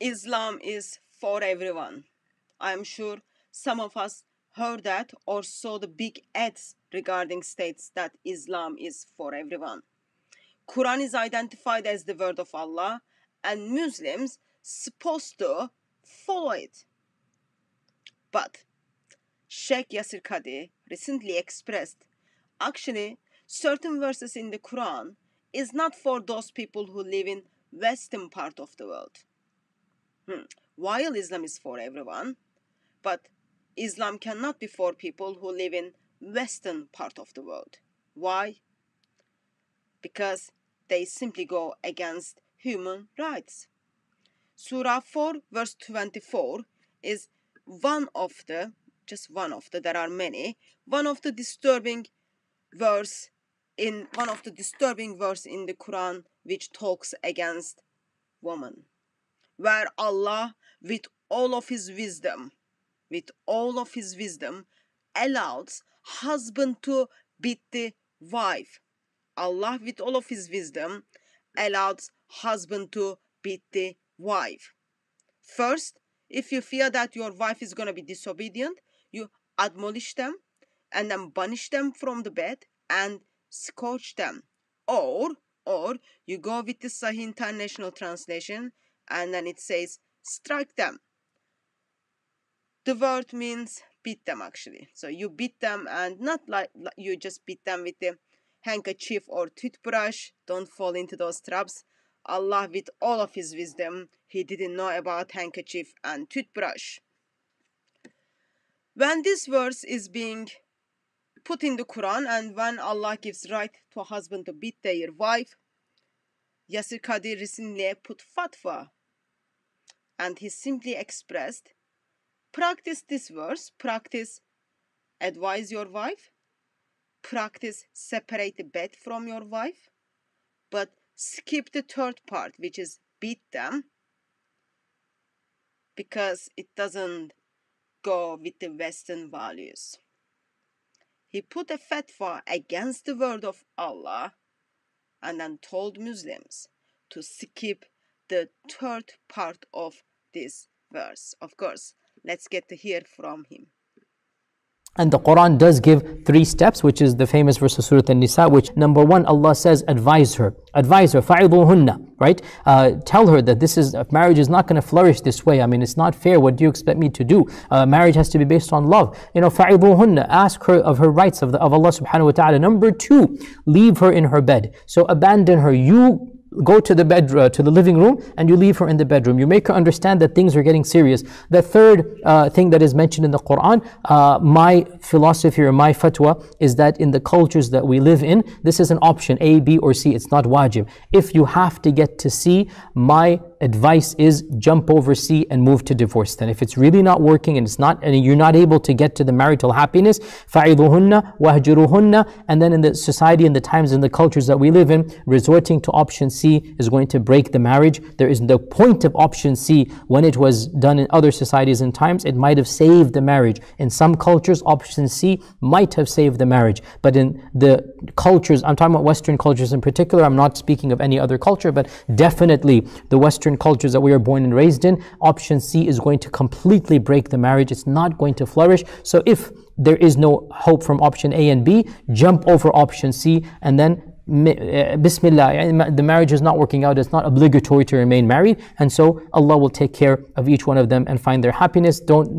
Islam is for everyone. I'm sure some of us heard that or saw the big ads regarding states that Islam is for everyone. Quran is identified as the word of Allah and Muslims supposed to follow it. But Sheikh Yasir Qadhi recently expressed, actually, certain verses in the Quran is not for those people who live in western part of the world. While Islam is for everyone, but Islam cannot be for people who live in western part of the world. Why? Because they simply go against human rights. Surah 4 verse 24 is one of the there are many, one of the disturbing verse in the Quran which talks against woman, where Allah with all of his wisdom allows husband to beat the wife. Allah with all of his wisdom allows husband to beat the wife. First, if you fear that your wife is going to be disobedient, you admonish them and then banish them from the bed and scourge them. Or you go with the Sahih International Translation and then it says strike them. The word means beat them actually. So you beat them, and not like you just beat them with the handkerchief or toothbrush. Don't fall into those traps. Allah with all of his wisdom, he didn't know about handkerchief and toothbrush. When this verse is being put in the Quran and when Allah gives right to a husband to beat their wife, Yasir Qadhi recently put fatwa and he simply expressed, practice this verse, practice advise your wife, practice separate the bed from your wife, but skip the third part, which is beat them, because it doesn't go with the Western values. He put a fatwa against the word of Allah and then told Muslims to skip the third part of this verse. Of course, let's get to hear from him. And the Quran does give 3 steps, which is the famous verse of Surah An-Nisa, which number 1, Allah says, advise her, فَعِظُوهُنَّ, right? Tell her that marriage is not going to flourish this way. I mean, it's not fair. What do you expect me to do? Marriage has to be based on love. فَعِظُوهُنَّ, ask her of her rights of Allah subhanahu wa ta'ala. Number 2, leave her in her bed. So abandon her. You go to the to the living room and you leave her in the bedroom. You make her understand that things are getting serious. The third thing that is mentioned in the Quran, my philosophy or my fatwa is that in the cultures that we live in, this is an option, A, B or C. It's not wajib. If you have to get to C, my advice is jump over C and move to divorce. Then if it's really not working and you're not able to get to the marital happiness, فَعِظُوهُنَّ وَهْجُرُوهُنَّ, and then in the society and the times and the cultures that we live in, resorting to option C is going to break the marriage. There is the point of option C when it was done in other societies and times, it might have saved the marriage. In some cultures, option C might have saved the marriage. But in the cultures, I'm talking about Western cultures in particular, I'm not speaking of any other culture, but definitely the Western cultures that we are born and raised in, option C is going to completely break the marriage. It's not going to flourish. So if there is no hope from option A and B, jump over option C and then Bismillah, the marriage is not working out. It's not obligatory to remain married, and so Allah will take care of each one of them and find their happiness. Don't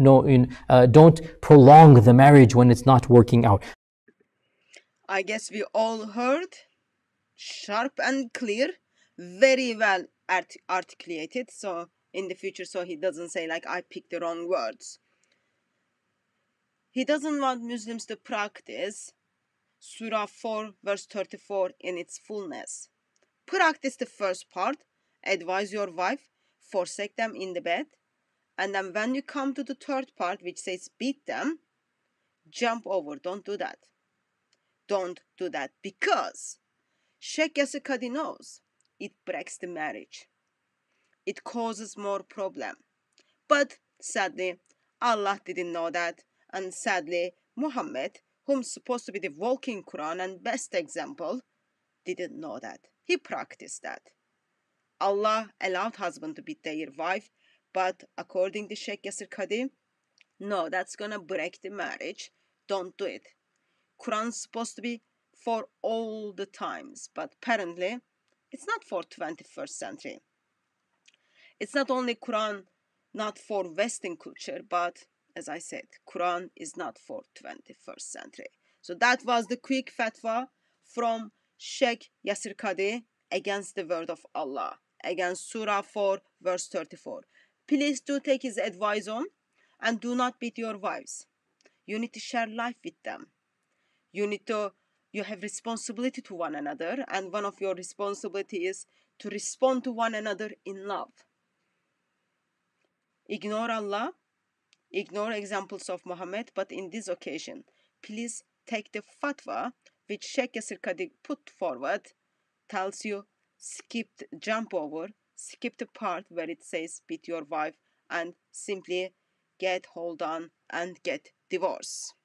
prolong the marriage when it's not working out. I guess we all heard, sharp and clear, very well articulated. So in the future, so he doesn't say like I picked the wrong words. He doesn't want Muslims to practice Surah 4 verse 34 in its fullness. Practice the first part, advise your wife, forsake them in the bed, and then when you come to the third part which says beat them, jump over. Don't do that. Don't do that, because Sheikh Yasir Qadhi knows it breaks the marriage. It causes more problem. But sadly, Allah didn't know that, and sadly, Muhammad, whom's supposed to be the walking Quran and best example, didn't know that. He practiced that. Allah allowed husband to beat their wife, But according to Sheikh Yasir Qadhi, no, that's gonna break the marriage. Don't do it. Quran's supposed to be for all the times, but apparently it's not for 21st century. It's not only Quran not for Western culture, but as I said, Quran is not for 21st century. So that was the quick fatwa from Sheikh Yasir Qadhi against the word of Allah, against Surah 4 verse 34. Please do take his advice on and do not beat your wives. You need to share life with them. You have responsibility to one another, and one of your responsibility is to respond to one another in love. Ignore Allah, ignore examples of Muhammad, but in this occasion, please take the fatwa which Sheikh Yasir Qadhi put forward, tells you jump over, skip the part where it says beat your wife, and simply get hold on and get divorced.